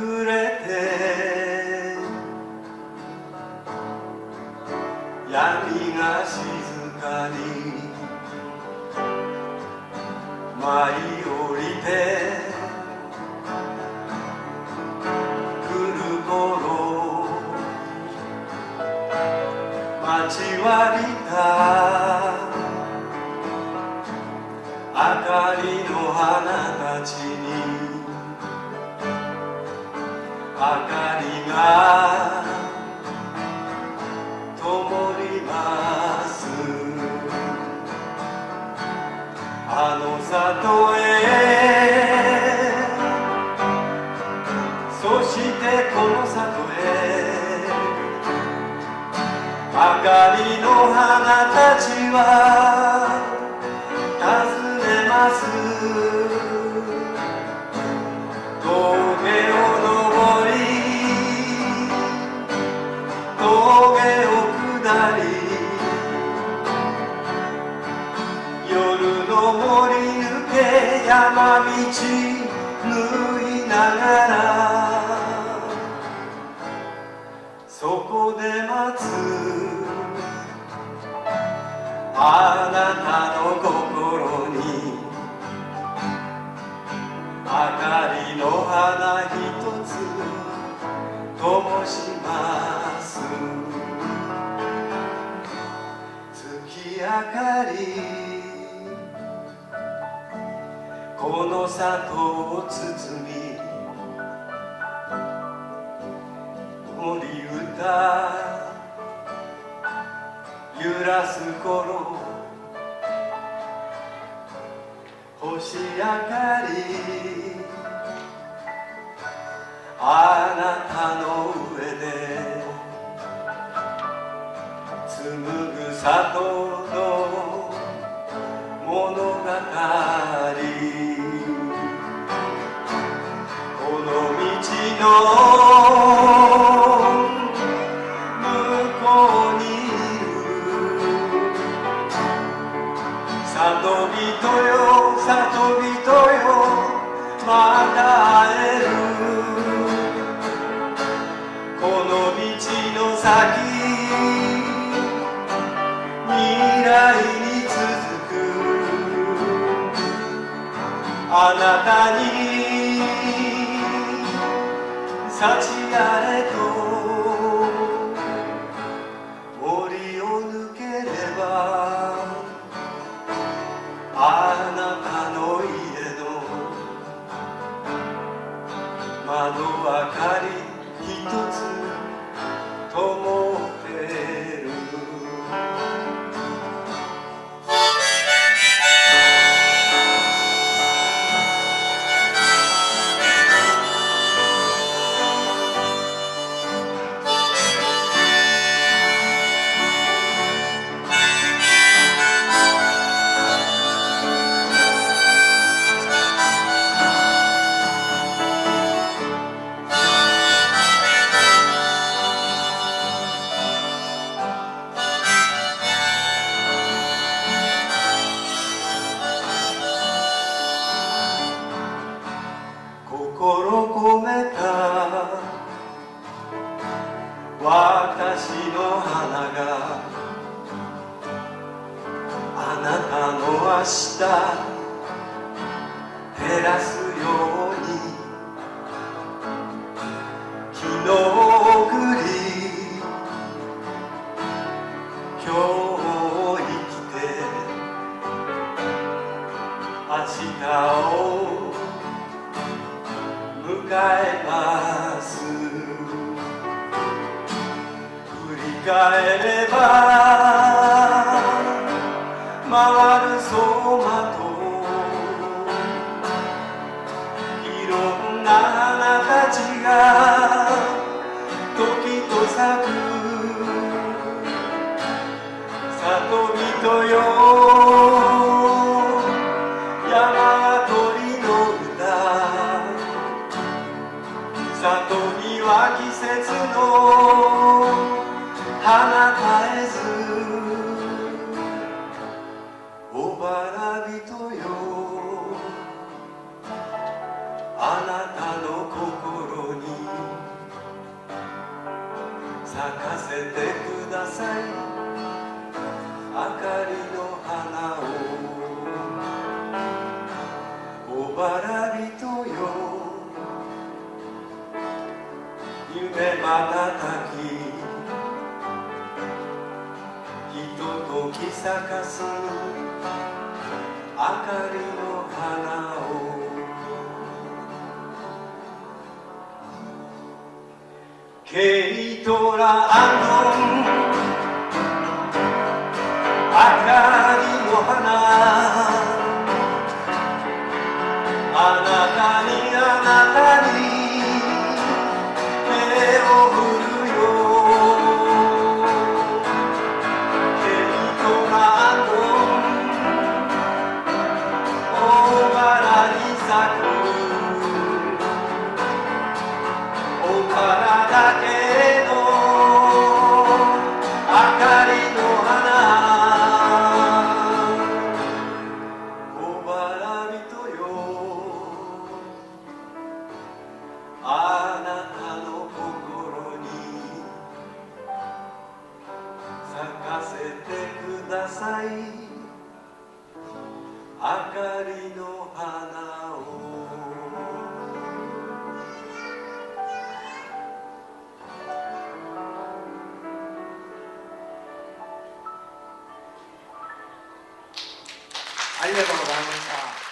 れて闇が静かに舞い降りてくる頃待ちわびた明かりの花たちに明かりが灯りますあの里へそしてこの里へ明かりの花たちは訪ねます峠を登り峠を下り夜の森抜け山道縫いながらそこで待つあなたの心に明かりの花ひとつ灯します月明かりこの里を包み森歌揺らす頃星明かりあなたの上で紡ぐ里の物語この道の向こうにいる里人よ里人よまた会えるこの道の先未来に続くあなたに幸あれと森を抜ければあなたの家の窓明かりひとつ灯ってる心込めた私の花があなたの明日照らすように昨日送り今日生きて明日を迎えます振り返れば回る走馬灯いろんな花たちが時と咲く里人よ山鳥の歌里には季節の花絶えずおばら人よあなたの心に咲かせてください明かりの花をおばら人よ夢瞬きひととき咲かす明かりの花をケイトランド明かりの花あなたにあなたに手を振るよケイトランド大原に咲くおからだけの明かりの花おばら人よあなたの心に咲かせてください明かりの花をありがとうございました。